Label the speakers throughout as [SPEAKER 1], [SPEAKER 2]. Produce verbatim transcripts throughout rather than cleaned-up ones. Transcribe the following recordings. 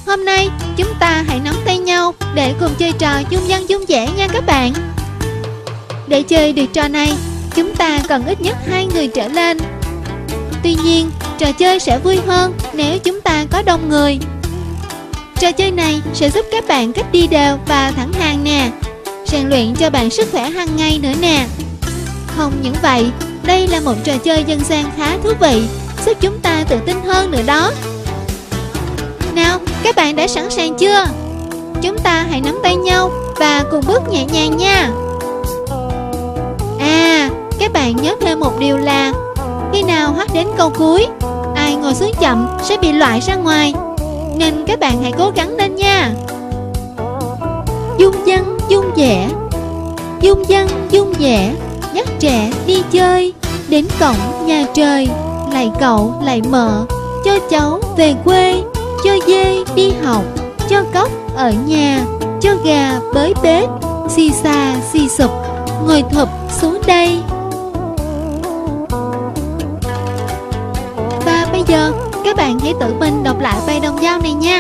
[SPEAKER 1] Hôm nay chúng ta hãy nắm tay nhau để cùng chơi trò dung dân dung dẻ nha các bạn. Để chơi được trò này, chúng ta cần ít nhất hai người trở lên. Tuy nhiên, trò chơi sẽ vui hơn nếu chúng ta có đông người. Trò chơi này sẽ giúp các bạn cách đi đều và thẳng hàng nè, rèn luyện cho bạn sức khỏe hàng ngày nữa nè. Không những vậy, đây là một trò chơi dân gian khá thú vị, giúp chúng ta tự tin hơn nữa đó. Nào, các bạn đã sẵn sàng chưa? Chúng ta hãy nắm tay nhau và cùng bước nhẹ nhàng nha. À, các bạn nhớ thêm một điều là khi nào hát đến câu cuối, ai ngồi xuống chậm sẽ bị loại ra ngoài, nên các bạn hãy cố gắng lên nha. Dung dân dung dẻ, dung dân dung dẻ, dắt trẻ đi chơi, đến cổng nhà trời, lại cậu lại mợ, cho cháu về quê, cho dê đi học, cho cóc ở nhà, cho gà bới bếp, xì xà xì sụp, ngồi thụp xuống đây. Và bây giờ các bạn hãy tự mình đọc lại bài đồng dao này nha.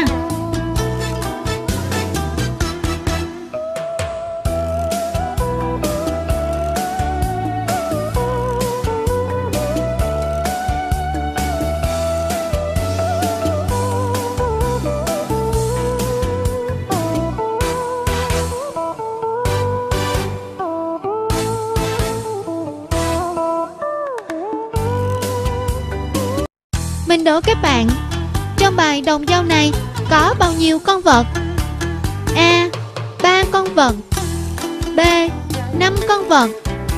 [SPEAKER 1] Mình đố các bạn, trong bài đồng dao này có bao nhiêu con vật? A. ba con vật. B. năm con vật.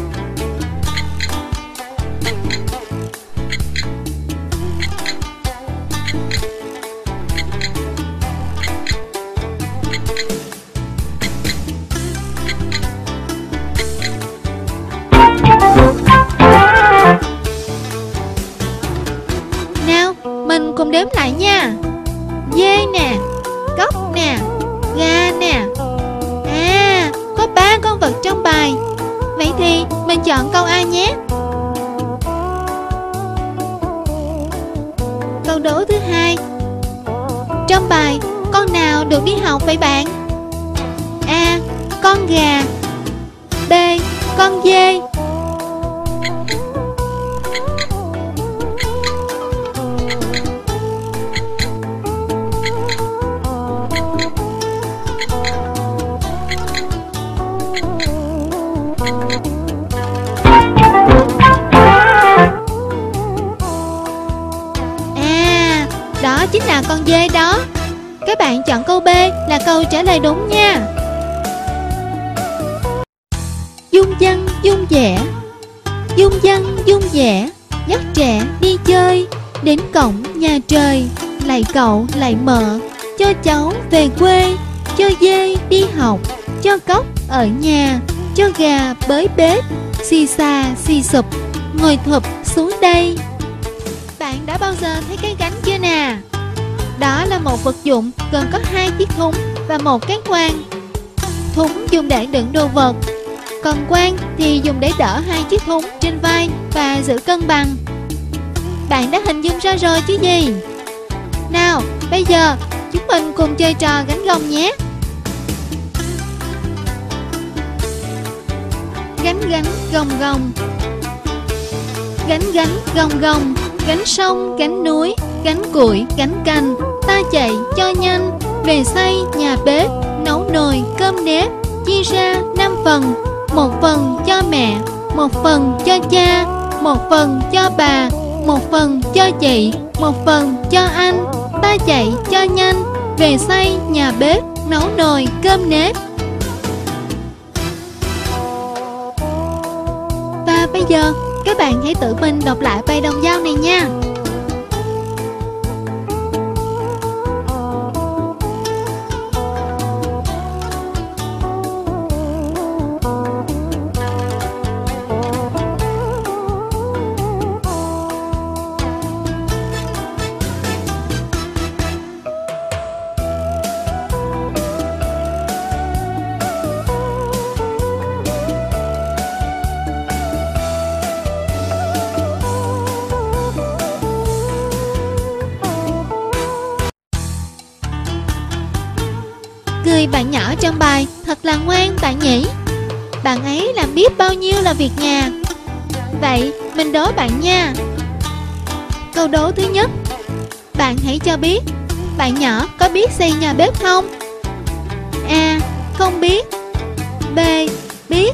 [SPEAKER 1] Mình cùng đếm lại nha. Dê nè, cóc nè, gà nè. À, có ba con vật trong bài. Vậy thì mình chọn câu A nhé. Câu đố thứ hai. Trong bài, con nào được đi học vậy bạn? A. Con gà. B. Con dê. Đó chính là con dê đó. Các bạn chọn câu B là câu trả lời đúng nha. Dung dân dung dẻ, dung dân dung dẻ, dắt trẻ đi chơi, đến cổng nhà trời, lại cậu lại mợ, cho cháu về quê, cho dê đi học, cho cóc ở nhà, cho gà bới bếp, xì xà xì sụp, ngồi thụp xuống đây. Bạn đã bao giờ thấy cái gánh chưa nè? Đó là một vật dụng gồm có hai chiếc thúng và một cái quan. Thúng dùng để đựng đồ vật, còn quan thì dùng để đỡ hai chiếc thúng trên vai và giữ cân bằng. Bạn đã hình dung ra rồi chứ gì? Nào, bây giờ chúng mình cùng chơi trò gánh gồng nhé. Gánh gánh gồng gồng, gánh gánh gồng gồng, gánh sông gánh núi, gánh củi gánh cành, ta chạy cho nhanh, về xây nhà bếp, nấu nồi cơm nếp, chia ra năm phần, một phần cho mẹ, một phần cho cha, một phần cho bà, một phần cho chị, một phần cho anh, ta chạy cho nhanh, về xây nhà bếp, nấu nồi cơm nếp. Và bây giờ các bạn hãy tự mình đọc lại bài đồng dao này nha. người bạn nhỏ trong bài thật là ngoan bạn nhỉ. Bạn ấy làm biết bao nhiêu là việc nhà. Vậy mình đố bạn nha. Câu đố thứ nhất, bạn hãy cho biết bạn nhỏ có biết xây nhà bếp không? A. Không biết. B. Biết.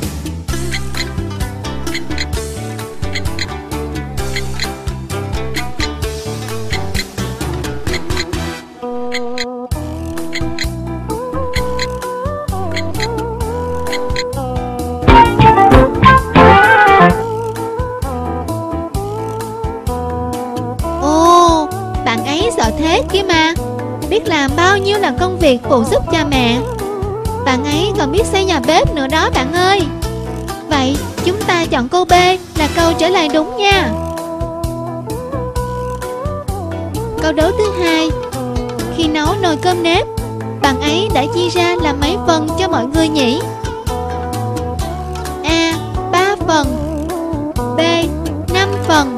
[SPEAKER 1] Ồ, bạn ấy sợ thế kia mà, biết làm bao nhiêu là công việc phụ giúp cha mẹ. Bạn ấy còn biết xây nhà bếp nữa đó bạn ơi. Vậy chúng ta chọn câu B là câu trả lời đúng nha. Câu đố thứ hai, khi nấu nồi cơm nếp, bạn ấy đã chia ra làm mấy phần cho mọi người nhỉ? A. ba phần. B. năm phần.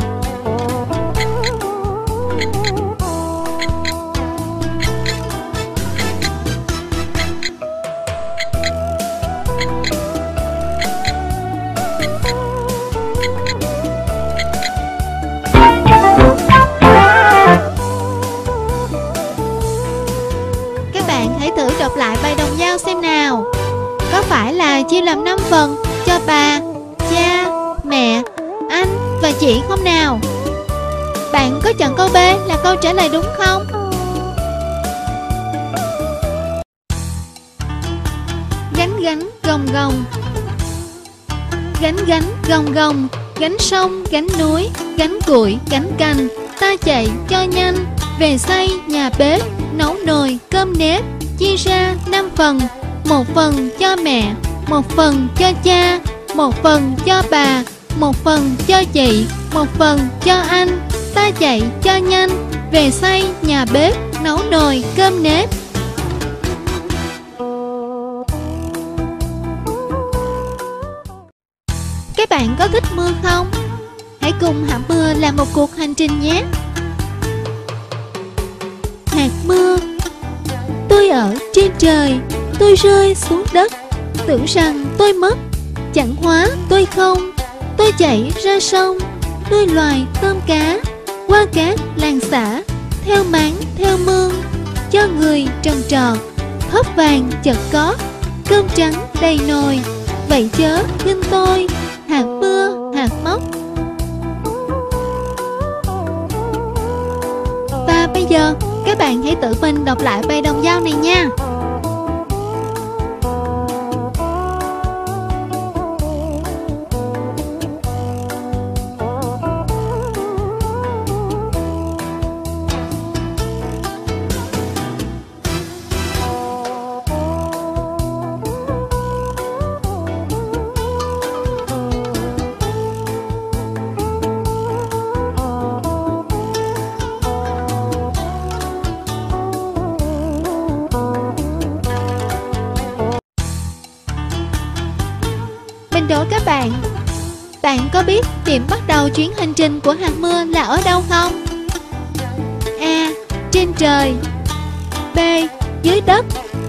[SPEAKER 1] Đọc lại bài đồng dao xem nào. Có phải là chia làm năm phần cho bà, cha, mẹ, anh và chị không nào? Bạn có chọn câu B là câu trả lời đúng không? Gánh gánh gồng gồng. Gánh gánh gồng gồng, gánh sông gánh núi, gánh củi gánh cành, ta chạy cho nhanh, về xây nhà bếp, nấu nồi cơm nếp, chia ra năm phần, một phần cho mẹ, một phần cho cha, một phần cho bà, một phần cho chị, một phần cho anh, ta chạy cho nhanh, về xây nhà bếp, nấu nồi cơm nếp. Các bạn có thích mưa không? Hãy cùng Hạt Mưa làm một cuộc hành trình nhé. Hạt mưa. Tôi ở trên trời, tôi rơi xuống đất, tưởng rằng tôi mất, chẳng hóa tôi không. Tôi chạy ra sông, nuôi loài tôm cá, qua cát làng xã, theo máng theo mương, cho người trồng trọt, thớp vàng chật có, cơm trắng đầy nồi. Vậy chớ khinh tôi, hạt mưa hạt móc. Và bây giờ các bạn hãy tự mình đọc lại bài đồng dao này nha. Đố các bạn, bạn có biết điểm bắt đầu chuyến hành trình của hạt mưa là ở đâu không? A. Trên trời. B. Dưới đất.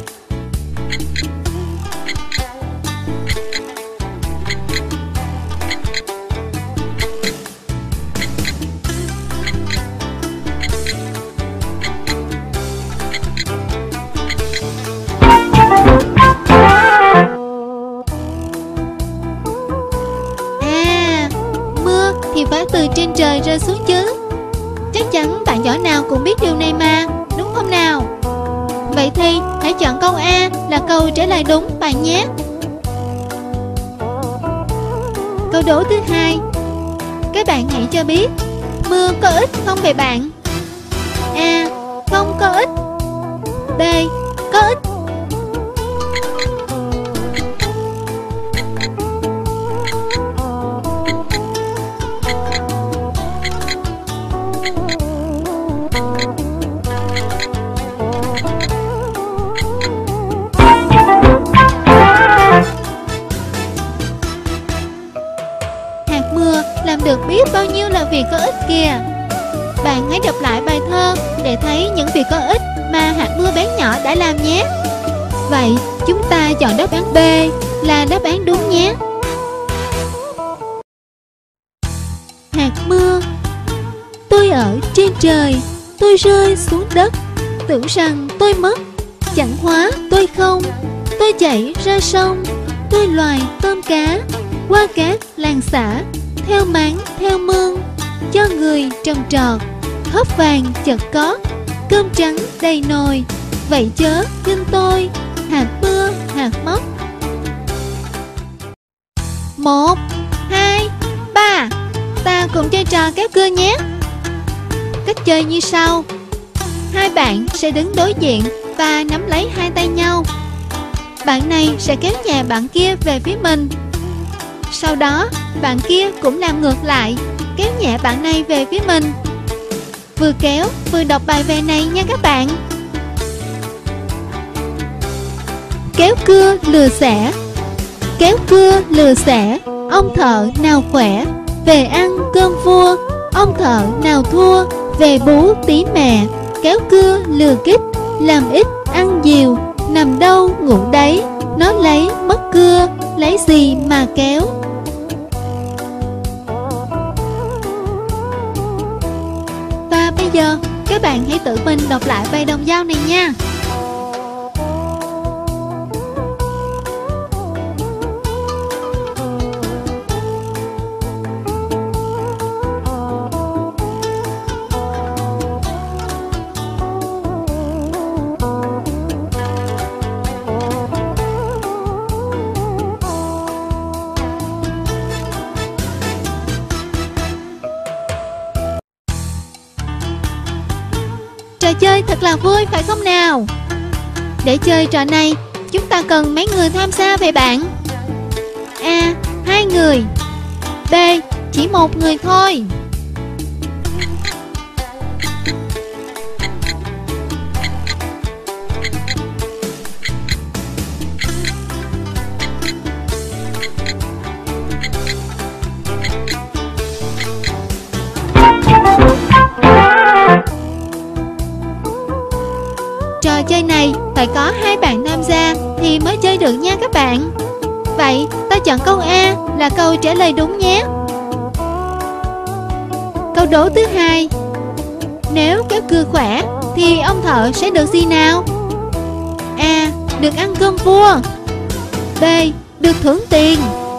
[SPEAKER 1] Phải từ trên trời rơi xuống chứ. Chắc chắn bạn nhỏ nào cũng biết điều này mà, đúng không nào? Vậy thì hãy chọn câu A là câu trả lời đúng bạn nhé. Câu đố thứ hai, các bạn hãy cho biết mưa có ít không vậy bạn? A. Không có ít. B. Có ít. Làm được biết bao nhiêu là việc có ích kìa. Bạn hãy đọc lại bài thơ để thấy những việc có ích mà hạt mưa bé nhỏ đã làm nhé. Vậy chúng ta chọn đáp án B là đáp án đúng nhé. Hạt mưa. Tôi ở trên trời, tôi rơi xuống đất, tưởng rằng tôi mất, chẳng hóa tôi không. Tôi chạy ra sông, tôi loài tôm cá, qua cát làng xã, theo máng theo mương, cho người trồng trọt, thóc vàng chật cót, cơm trắng đầy nồi. Vậy chớ khinh tôi, hạt mưa hạt móc. Một, hai, ba. Ta cùng chơi trò kéo cưa nhé. Cách chơi như sau. Hai bạn sẽ đứng đối diện và nắm lấy hai tay nhau. Bạn này sẽ kéo nhẹ bạn kia về phía mình. Sau đó bạn kia cũng làm ngược lại, kéo nhẹ bạn này về phía mình. Vừa kéo vừa đọc bài về này nha các bạn. Kéo cưa lừa xẻ. Kéo cưa lừa xẻ, ông thợ nào khỏe, về ăn cơm vua. Ông thợ nào thua, về bú tí mẹ. Kéo cưa lừa kích, làm ít ăn nhiều, nằm đâu ngủ đấy, nó lấy mất cưa, lấy gì mà kéo. Và bây giờ các bạn hãy tự mình đọc lại bài đồng dao này nha. Trò chơi thật là vui phải không nào? Để chơi trò này, chúng ta cần mấy người tham gia vậy bạn? A. Hai người. B. Chỉ một người thôi. Trò chơi này phải có hai bạn tham gia thì mới chơi được nha các bạn. Vậy ta chọn câu A là câu trả lời đúng nhé. Câu đố thứ hai. Nếu kéo cưa khỏe thì ông thợ sẽ được gì nào? A. Được ăn cơm vua. B. Được thưởng tiền.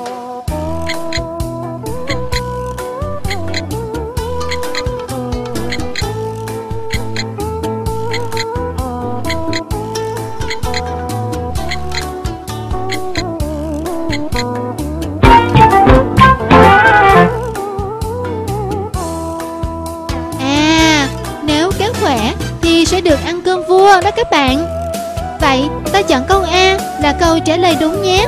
[SPEAKER 1] Sẽ được ăn cơm vua đó các bạn. Vậy ta chọn câu A là câu trả lời đúng nhé.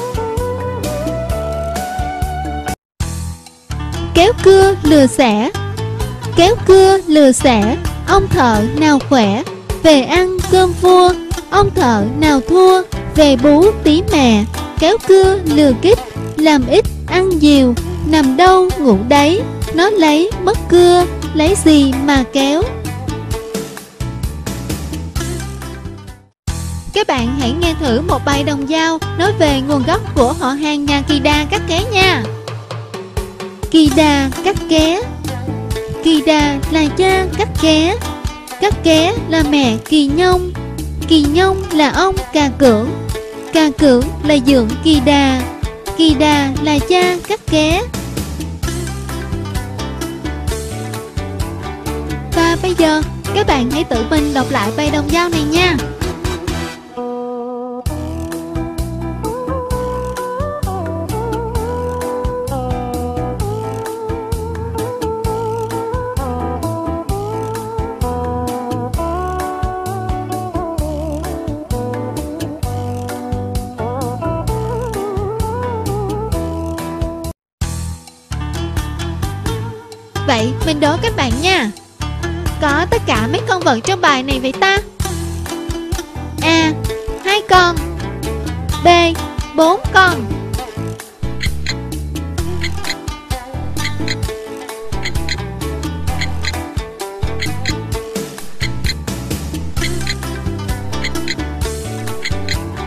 [SPEAKER 1] Kéo cưa lừa xẻ. Kéo cưa lừa xẻ, ông thợ nào khỏe, về ăn cơm vua. Ông thợ nào thua, về bú tí mẹ. Kéo cưa lừa kích, làm ít ăn nhiều, nằm đâu ngủ đấy, nó lấy mất cưa, lấy gì mà kéo. Các bạn hãy nghe thử một bài đồng dao nói về nguồn gốc của họ hàng nhà Kỳ Đà Cắt Ké nha. Kỳ Đà Cắt Ké. Kỳ Đà là cha Cắt Ké. Cắt Ké là mẹ Kỳ Nhông. Kỳ Nhông là ông Cà Cưỡng. Cà Cưỡng là dượng Kỳ Đà. Kỳ Đà là cha Cắt Ké. Và bây giờ các bạn hãy tự mình đọc lại bài đồng dao này nha. Vậy mình đố các bạn nha. Có tất cả mấy con vật trong bài này vậy ta? A. Hai con. B. Bốn con. C.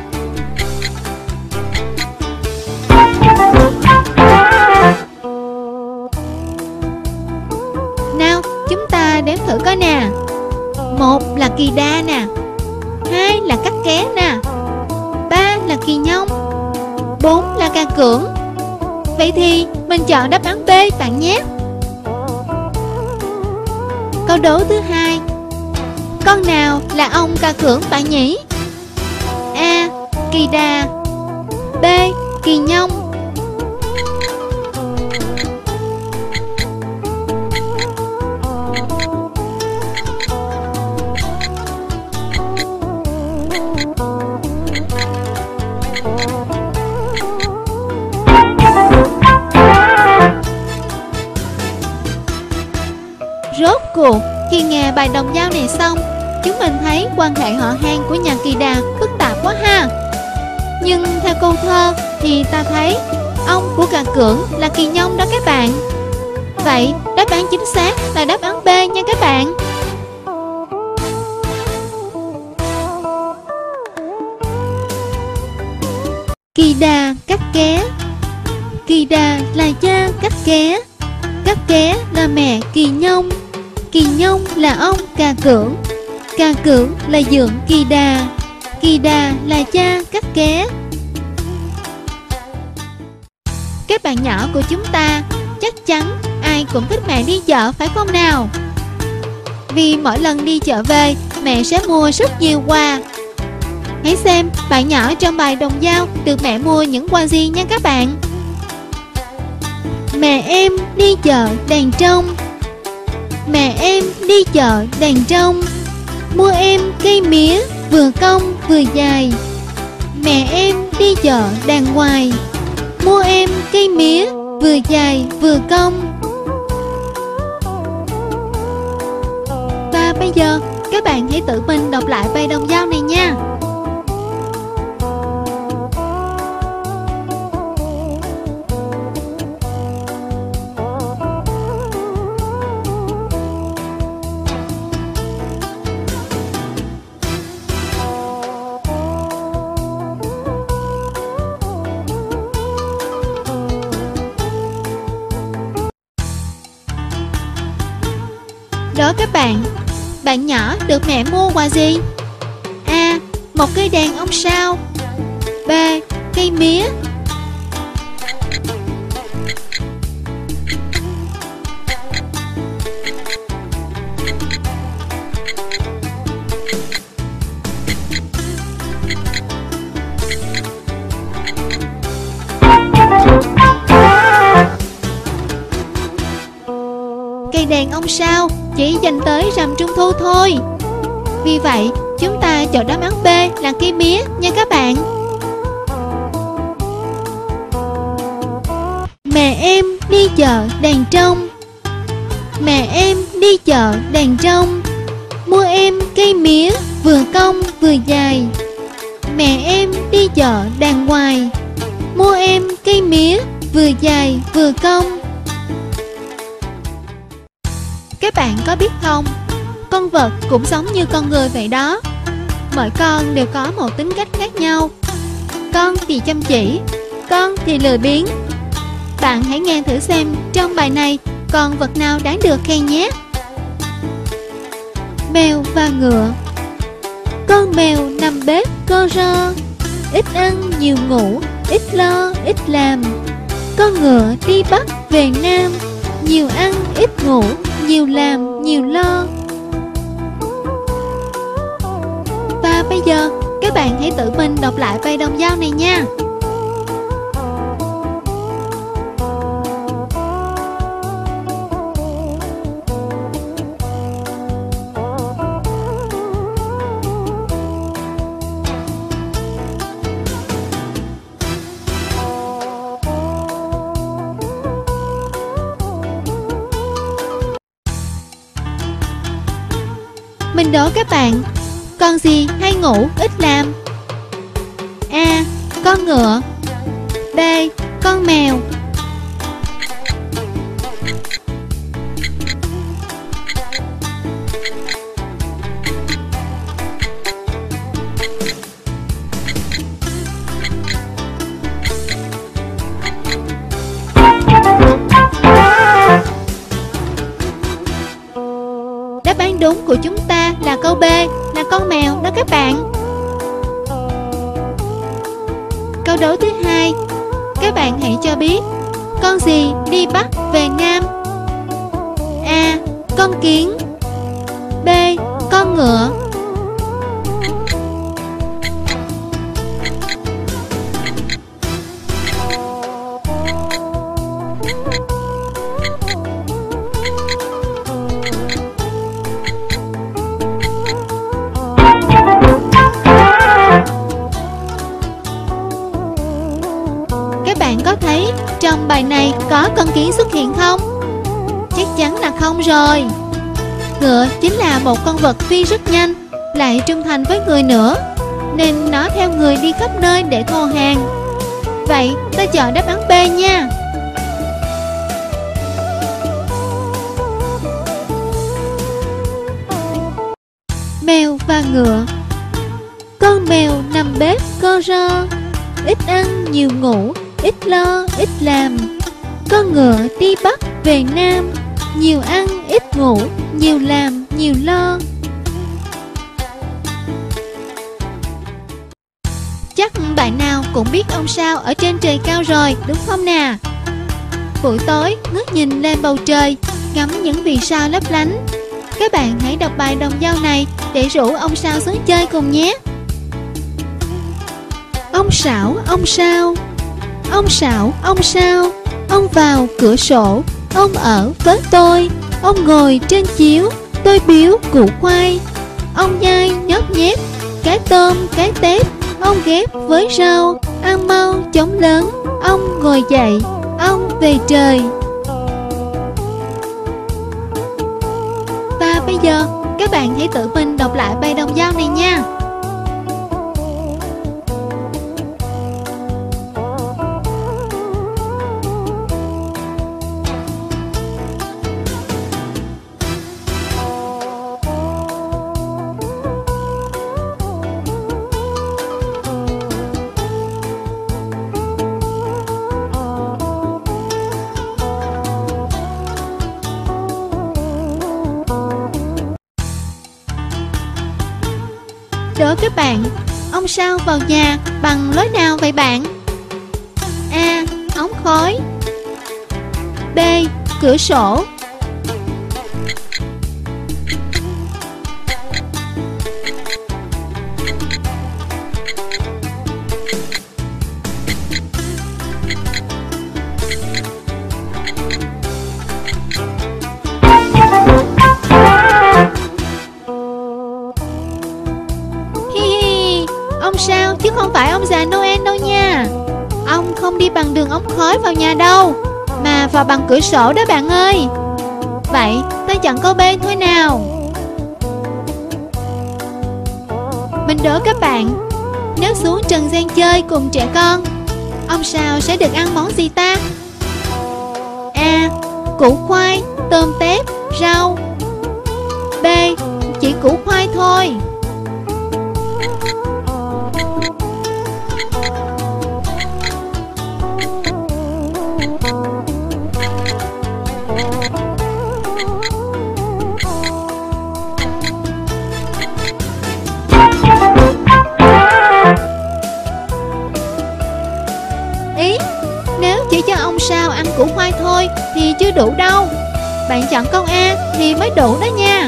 [SPEAKER 1] Một là kỳ đa nè, hai là cắt ké nè, ba là kỳ nhông, bốn là ca cưỡng. Vậy thì mình chọn đáp án B bạn nhé. Câu đố thứ hai, con nào là ông ca cưỡng bạn nhỉ? A. Kỳ đà, B. Kỳ nhông. Rốt cuộc khi nghe bài đồng dao này xong, chúng mình thấy quan hệ họ hàng của nhà Kỳ Đà phức tạp quá ha. Nhưng theo câu thơ thì ta thấy ông của Cà Cưỡng là Kỳ Nhông đó các bạn. Vậy đáp án chính xác là đáp án B nha các bạn. Kỳ Đà cắt ké. Kỳ Đà là cha cắt ké, cắt ké là mẹ Kỳ Nhông, Kỳ Nhông là ông Cà Cưỡng, Cà Cưỡng là dượng Kỳ Đà, Kỳ Đà là cha cắt ké. Các bạn nhỏ của chúng ta chắc chắn ai cũng thích mẹ đi chợ phải không nào? Vì mỗi lần đi chợ về, mẹ sẽ mua rất nhiều quà. Hãy xem bạn nhỏ trong bài đồng dao được mẹ mua những quà gì nha các bạn. Mẹ em đi chợ đàn trông, mẹ em đi chợ đàn trông, mua em cây mía vừa cong vừa dài. Mẹ em đi chợ đàn hoài, mua em cây mía vừa dài vừa cong. Và bây giờ các bạn hãy tự mình đọc lại bài đồng dao này nha. Đó các bạn, bạn nhỏ được mẹ mua quà gì? A. Một cây đàn ông sao, B. Cây mía, cây đàn ông sao chỉ dành tới rằm trung thu thôi. Vì vậy chúng ta chọn đáp án B là cây mía nha các bạn. Mẹ em đi chợ đàn trông, mẹ em đi chợ đàn trông, mua em cây mía vừa cong vừa dài. Mẹ em đi chợ đàn hoài, mua em cây mía vừa dài vừa cong. Các bạn có biết không, con vật cũng giống như con người vậy đó. Mỗi con đều có một tính cách khác nhau. Con thì chăm chỉ, con thì lười biếng. Bạn hãy nghe thử xem trong bài này con vật nào đáng được khen nhé. Mèo và ngựa. Con mèo nằm bếp co ro, ít ăn nhiều ngủ, ít lo ít làm. Con ngựa đi Bắc về Nam, nhiều ăn ít ngủ, nhiều làm nhiều lo. Và bây giờ các bạn hãy tự mình đọc lại bài đồng dao này nha. Mình đố các bạn, con gì hay ngủ ít làm? A. Con ngựa, B. Con mèo, đáp án đúng của chúng ta là câu B là con mèo đó các bạn. Câu đố thứ hai, các bạn hãy cho biết con gì đi Bắc về Nam? A. Con kiến. B. Con ngựa. Các bạn có thấy trong bài này có con kiến xuất hiện không? Chắc chắn là không rồi. Ngựa chính là một con vật phi rất nhanh, lại trung thành với người nữa, nên nó theo người đi khắp nơi để thô hàng. Vậy ta chọn đáp án B nha. Mèo và ngựa. Con mèo nằm bếp co ro, ít ăn nhiều ngủ, ít lo ít làm. Con ngựa đi Bắc về Nam, nhiều ăn ít ngủ, nhiều làm nhiều lo. Chắc bạn nào cũng biết ông sao ở trên trời cao rồi, đúng không nè? Buổi tối ngước nhìn lên bầu trời, ngắm những vì sao lấp lánh. Các bạn hãy đọc bài đồng dao này để rủ ông sao xuống chơi cùng nhé. Ông Sảo ông sao, ông Sảo ông sao, ông vào cửa sổ, ông ở với tôi, ông ngồi trên chiếu, tôi biếu củ khoai. Ông nhai nhóp nhép, cái tôm cái tép, ông ghép với rau, ăn mau chóng lớn. Ông ngồi dậy, ông về trời. Và bây giờ các bạn hãy tự mình đọc lại bài đồng dao này nha. Đố các bạn, ông sao vào nhà bằng lối nào vậy bạn? A. Ống khói. B. Cửa sổ. Ông sao chứ không phải ông già Noel đâu nha. Ông không đi bằng đường ống khói vào nhà đâu, mà vào bằng cửa sổ đó bạn ơi. Vậy ta chọn câu B thôi nào. Mình đố các bạn, nếu xuống trần gian chơi cùng trẻ con, ông sao sẽ được ăn món gì ta? A. Củ khoai, tôm tép, rau. B. Chỉ củ khoai thôi. Ý, nếu chỉ cho ông sao ăn củ khoai thôi thì chưa đủ đâu. Bạn chọn câu A thì mới đủ đó nha.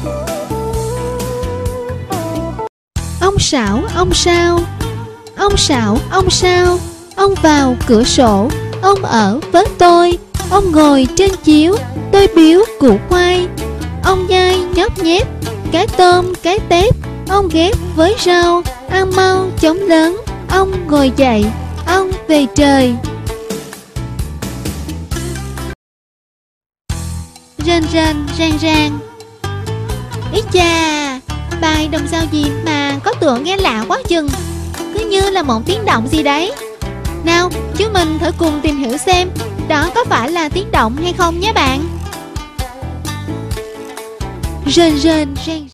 [SPEAKER 1] Ông Sảo ông sao, ông Sảo ông sao, ông vào cửa sổ, ông ở với tôi, ông ngồi trên chiếu, tôi biếu củ khoai. Ông nhai nhóp nhép, cái tôm cái tép, ông ghép với rau, ăn mau chóng lớn. Ông ngồi dậy, ông về trời. Rên rên rang rang. Ý chà, bài đồng dao gì mà có tựa nghe lạ quá chừng, cứ như là một tiếng động gì đấy. Nào, chúng mình thử cùng tìm hiểu xem đó có phải là tiếng động hay không nhé bạn. Rên rên rang.